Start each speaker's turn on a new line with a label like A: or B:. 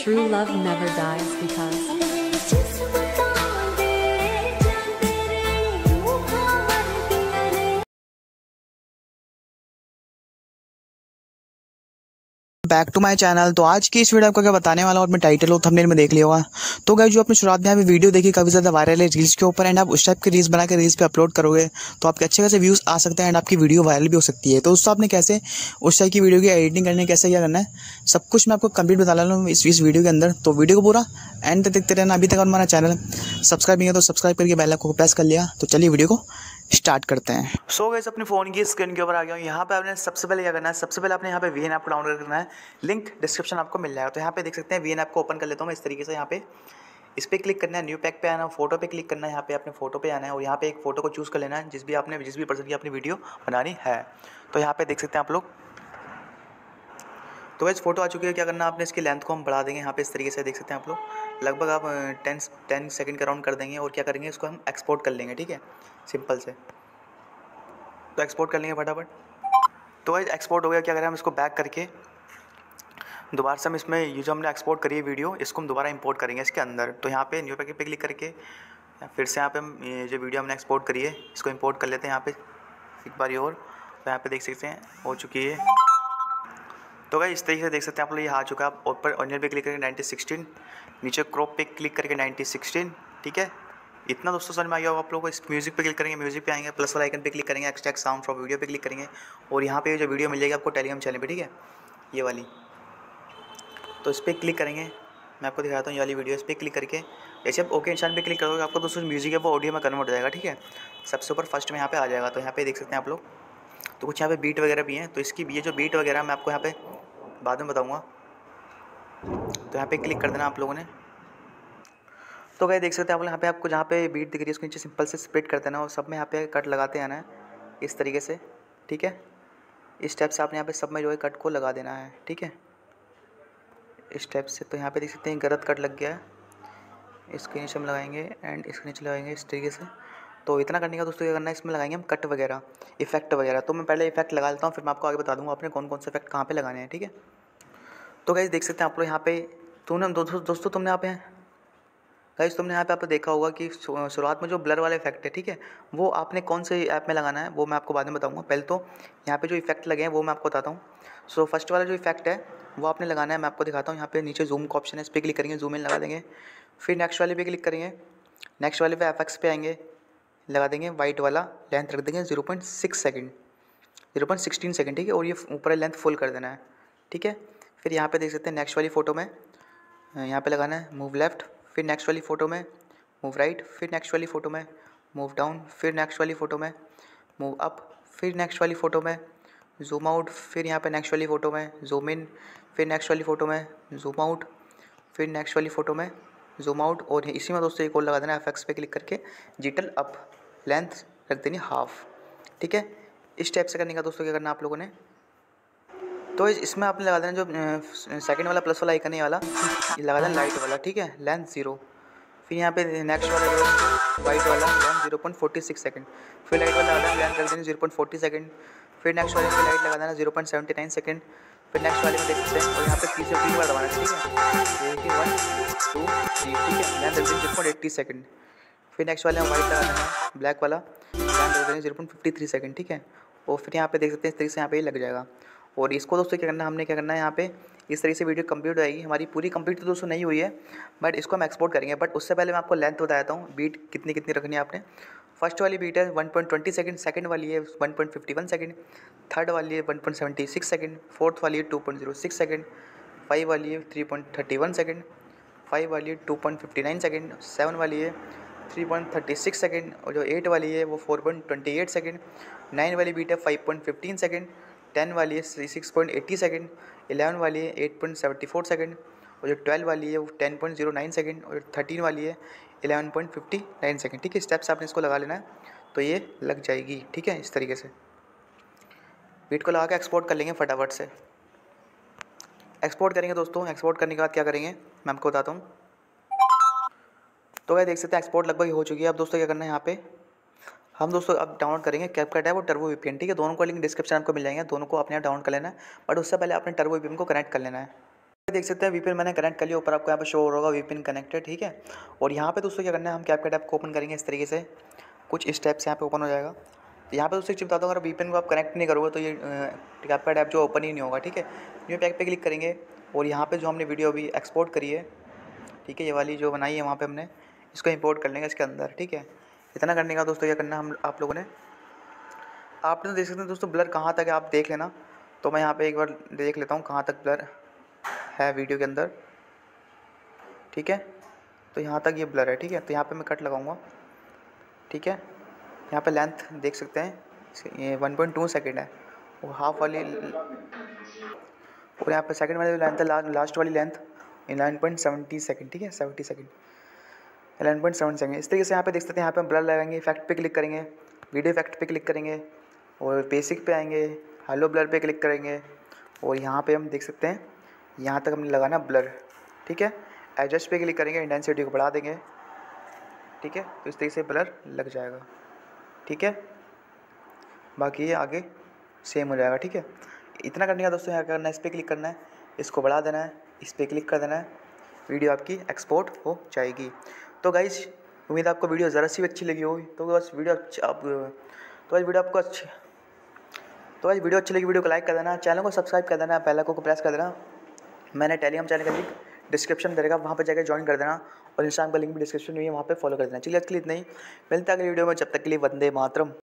A: True love never dies because
B: back to my channel. तो आज की इस वीडियो आपको क्या बताने वाला हूँ, मैं टाइटल और थंबनेल में देख लिया होगा। तो गाइस जो आपने शुरुआत में यहाँ पे वीडियो देखी काफ़ी ज़्यादा वायरल है रील्स के ऊपर, एंड आप उस टाइप के रील्स बना के रील्स पे अपलोड करोगे तो आपके अच्छे खासे व्यूज़ आ सकते हैं एंड आपकी वीडियो वायरल भी हो सकती है। तो उससे आपने कैसे उस टाइप की वीडियो की एडिटिंग करनी है, कैसे क्या करना है, सब कुछ मैं आपको कंप्लीट बता रहा हूँ इस वीडियो के अंदर। तो वीडियो को पूरा एंड तक देखते रहना। अभी तक हमारा चैनल सब्सक्राइब नहीं है तो सब्सक्राइब करके बेल आइकन को प्रेस कर लिया। तो चलिए वीडियो को स्टार्ट करते हैं। सो गाइस अपने फ़ोन की स्क्रीन के ऊपर आ गया हूँ। यहाँ पे आपने सबसे पहले क्या करना है, सबसे पहले आपने यहाँ पे वीएन ऐप को डाउनलोड करना है। लिंक डिस्क्रिप्शन आपको मिल जाएगा। तो यहाँ पे देख सकते हैं वीएन ऐप को ओपन कर लेता हूँ मैं इस तरीके से। यहाँ पे इस पर क्लिक करना है, न्यू पैक पे आना है, फोटो पे क्लिक करना है। यहाँ पे अपने फोटो पे आना है और यहाँ पे एक फोटो को चूज़ कर लेना है जिस भी पर्सन की अपनी वीडियो बनानी है। तो यहाँ पे देख सकते हैं आप लोग। तो इस फोटो आ चुकी है। क्या करना है आपने, इसकी लेंथ को हम बढ़ा देंगे यहाँ पे इस तरीके से। देख सकते हैं आप लोग लगभग आप 10 सेकंड का राउंड कर देंगे और क्या करेंगे, इसको हम एक्सपोर्ट कर लेंगे। ठीक है, सिंपल से। तो एक्सपोर्ट कर लेंगे फटाफट। तो गाइस एक्सपोर्ट हो गया। क्या करें हम इसको बैक करके दोबारा से हम इसमें ये जो हमने एक्सपोर्ट करी है वीडियो, इसको हम दोबारा इंपोर्ट करेंगे इसके अंदर। तो यहाँ पे न्यू पैकेज पे क्लिक करके फिर से यहाँ पे हम ये जो वीडियो हमने एक्सपोर्ट करी है इसको इंपोर्ट कर लेते हैं यहाँ पे एक बारी और। तो यहाँ पे देख सकते हैं हो चुकी है। तो गाइस इस तरीके से देख सकते हैं आप लोग, ये आ चुका है। आप ऊपर ऑनियन पे क्लिक करके 9016, नीचे क्रॉप पे क्लिक करके 9016। ठीक है, इतना दोस्तों समझ में आ गया होगा आप लोगों को। इस म्यूजिक पे क्लिक करेंगे, म्यूजिक पे आएंगे, प्लस वाला आइकन पे क्लिक करेंगे, एक्सट्रैक्ट साउंड फ्रॉम वीडियो पे क्लिक करेंगे और यहाँ पे जो वीडियो मिल जाएगी आपको टेलीग्राम चैनल पे। ठीक है, ये वाली। तो इस पर क्लिक करेंगे, मैं आपको दिखाता हूँ ये वाली वीडियो। इस पर क्लिक करके जैसे आप ओके निशान पे क्लिक करोगे आपको दोस्तों म्यूजिक है वो ऑडियो में कन्वर्ट हो जाएगा। ठीक है, सबसे ऊपर फर्स्ट में यहाँ पे आ जाएगा। तो यहाँ पे देख सकते हैं आप लोग। तो कुछ यहाँ पे बीट वगैरह भी हैं। तो इसकी ये जो बीट वगैरह मैं आपको यहाँ पे बाद में बताऊँगा। तो यहाँ पे क्लिक कर देना आप लोगों ने। तो गाइस देख सकते हैं आप लोग यहाँ पे, आपको जहाँ पे बीट दिख रही है उसके नीचे सिंपल से स्प्लिट कर देना और सब में यहाँ पे कट लगाते आना है इस तरीके से। ठीक है, इस स्टेप से आपने यहाँ पे सब में जो है कट को लगा देना है। ठीक है, इस स्टेप से। तो यहाँ पे देख सकते हैं गलत कट लग गया है, इसके नीचे हम लगाएंगे एंड इसके नीचे लगाएंगे इस तरीके से। तो इतना करने का दोस्तों क्या करना है, इसमें लगाएंगे हम कट वगैरह, इफेक्ट वगैरह। तो मैं पहले इफेक्ट लगा लेता हूँ, फिर मैं आपको आगे बता दूँगा आपने कौन कौन से इफेक्ट कहाँ पे लगाने हैं। ठीक है, तो गाइस देख सकते हैं आप लोग यहाँ पे दोस्तों तुमने यहाँ पे गाइस तुमने यहाँ पे आपने देखा होगा कि शुरुआत में जो ब्लर वाला इफेक्ट है, ठीक है, वो आपने कौन से ऐप में लगाना है वो मैं आपको बाद में बताऊँगा। पहले तो यहाँ पे जो इफेक्ट लगे हैं वो मैं आपको बताता हूँ। सो फर्स्ट वाला जो इफेक्ट है वो आपने लगाना है, मैं आपको दिखाता हूँ। यहाँ पे नीचे जूम का ऑप्शन है, इस पर क्लिक करेंगे, जूम इन लगा देंगे। फिर नेक्स्ट वाले पे क्लिक करेंगे, नेक्स्ट वाले पे एफएक्स पे आएंगे, लगा देंगे वाइट वाला, लेंथ रख देंगे 0.6 सेकेंड, 0.16 सेकेंड। ठीक है, और ये ऊपर लेंथ फुल कर देना है। ठीक है, फिर यहाँ पे देख सकते हैं नेक्स्ट वाली फ़ोटो में यहाँ पे लगाना है मूव लेफ़्ट, फिर नेक्स्ट वाली फ़ोटो में मूव राइट, फिर नेक्स्ट वाली फ़ोटो में मूव डाउन, फिर नेक्स्ट वाली फ़ोटो में मूव अप, फिर नेक्स्ट वाली फ़ोटो में जूम आउट, फिर यहाँ पे नेक्स्ट वाली फ़ोटो में जूम इन, फिर नेक्स्ट वाली फ़ोटो में जूम आउट, फिर नेक्स्ट वाली फ़ोटो में जूम आउट। और इसी में दोस्तों एक और लगा देना एफएक्स पे क्लिक करके डिजिटल अप, लेंथ रख देनी हाफ। ठीक है, इस टाइप से करने का दोस्तों क्या करना आप लोगों ने। तो इसमें आपने लगा देना जो सेकंड वाला प्लस वाला आइकन है वाला, ये लगा देना लाइट वाला। ठीक है, लेंथ 0। फिर यहाँ पे नेक्स्ट वाला जो वाइट वाला लेंथ 0.46 सेकंड, फिर लाइट वाला लगा देना, लेंथ रख देनी 0.40 सेकंड। फिर नेक्स्ट वाले में लाइट लगा देना 0.79 सेकंड। फिर नेक्स्ट वाले में देख सकते हैं और यहाँ पे 3 बार दबाना है। ठीक है, 1 2 3। ठीक है, लेंथ रख देनी 0.80 सेकंड। फिर नेक्स्ट वाले में वाइट लगा देना ब्लैक वाला, लेंथ रख देनी 0.53 सेकंड। ठीक है, और फिर यहाँ पे देख सकते हैं इस तरीके से यहाँ पे लग जाएगा। और इसको दोस्तों क्या करना है, हमने क्या करना है यहाँ पे इस तरीके से वीडियो कंप्लीट हो जाएगी हमारी। पूरी कंप्लीट तो दोस्तों नहीं हुई है, बट इसको हम एक्सपोर्ट करेंगे। बट उससे पहले मैं आपको लेंथ बता देता हूँ, बीट कितनी कितनी रखनी है आपने। फर्स्ट वाली बीट है 1.20 सेकंड, सेकंड वाली है 1.51 सेकंड, थर्ड वाली है 1.76 सेकंड, फोर्थ वाली है 2.06 सेकंड, 5 वाली है 3.31 सेकंड, 5 वाली है 2.59 सेकंड, 7 वाली है 3.36 सेकंड, और जो 8 वाली है वो 4.28 सेकंड, 9 वाली बीट है 5.15 सेकंड, 10 वाली है 6.80 सेकंड, 11 वाली है 8.74 सेकंड, और जो 12 वाली है वो 10.09 सेकंड, और 13 वाली है 11.59 सेकंड। ठीक है, स्टेप से आपने इसको लगा लेना है तो ये लग जाएगी। ठीक है, इस तरीके से बीट को लगा के एक्सपोर्ट कर लेंगे फटाफट से। एक्सपोर्ट करेंगे दोस्तों, एक्सपोर्ट करने के बाद क्या करेंगे मैं आपको बताता हूँ। तो ये देख सकते हैं एक्सपोर्ट लगभग हो चुकी है। अब दोस्तों क्या करना है यहाँ पे हम दोस्तों अब डाउनलोड करेंगे कैपकट है वो टर्बो वीपीएन। ठीक है, दोनों को लिंक डिस्क्रिप्शन आपको मिल जाएंगे, दोनों को अपने आप डाउनलोड कर लेना है। बट उससे पहले आपने टर्बो वीपीएन को कनेक्ट कर लेना है। देख सकते हैं वीपीएन मैंने कनेक्ट कर लिया, ऊपर आपको यहाँ पे शो हो रहा होगा वीपीएन कनेक्टेड, ठीक है। और यहाँ पे दोस्तों क्या करना है, हम कैपकट ऐप को ओपन करेंगे इस तरीके से, कुछ स्टेप्स यहाँ पे ओपन हो जाएगा। तो यहाँ पे दोस्तों एक चीज़ बता दूँ, अगर वीपीएन को आप कनेक्ट नहीं करोगे तो ये कैपकट ऐप जो ओपन ही नहीं होगा, ठीक है। न्यू पैक पे क्लिक करेंगे और यहाँ पे जो हमने वीडियो अभी एक्सपोर्ट करी है, ठीक है, ये वाली जो बनाई है वहाँ पे हमने इसको इंपोर्ट कर लेंगे इसके अंदर, ठीक है। इतना करने का दोस्तों क्या करना हम आप लोगों ने, आपने तो देख सकते हैं दोस्तों ब्लर कहाँ तक है, आप देख लेना। तो मैं यहाँ पे एक बार देख लेता हूँ कहाँ तक ब्लर है वीडियो के अंदर, ठीक है। तो यहाँ तक ये ब्लर है, ठीक है। तो यहाँ पे मैं कट लगाऊंगा, ठीक है। यहाँ पे लेंथ देख सकते हैं ये 1.2 सेकंड है, वो हाफ वाली, और यहाँ पे सेकंड वाली लेंथ है, लास्ट वाली लेंथ 9.70 सेकंड, ठीक है, 70 सेकंड, 11.7 सेकंड। इस तरीके से यहाँ पे देख सकते हैं। यहाँ पे हम ब्लर लगाएंगे, इफेक्ट पे क्लिक करेंगे, वीडियो इफेक्ट पे क्लिक करेंगे और बेसिक पे आएंगे, हेलो ब्लर पे क्लिक करेंगे और यहाँ पे हम देख सकते हैं यहाँ तक हमने लगाना ब्लर, ठीक है। एडजस्ट पे क्लिक करेंगे, इंटेंसिटी को बढ़ा देंगे, ठीक है। तो इस तरीके से ब्लर लग जाएगा, ठीक है। बाकी ये आगे सेम हो जाएगा, ठीक है। इतना करने का दोस्तों यहाँ करना है, इस पर क्लिक करना है, इसको बढ़ा देना है, इस पर क्लिक कर देना है, वीडियो आपकी एक्सपोर्ट हो जाएगी। तो गाइस उम्मीद आपको वीडियो ज़रा सी अच्छी लगी होगी। तो बस वीडियो अच्छी लगी, वीडियो को लाइक कर देना, चैनल को सब्सक्राइब कर देना, बेल आइकन को प्रेस कर देना। मैंने टेलीग्राम चैनल का लिंक डिस्क्रिप्शन में रहेगा, वहाँ पर जाकर ज्वाइन कर देना और इंस्टाग्राम का लिंक भी डिस्क्रिप्शन में है, वहाँ पे फॉलो कर देना। चलिए आज के लिए इतना ही, मिलता है अगली वीडियो में, जब तक के लिए वंदे मातरम।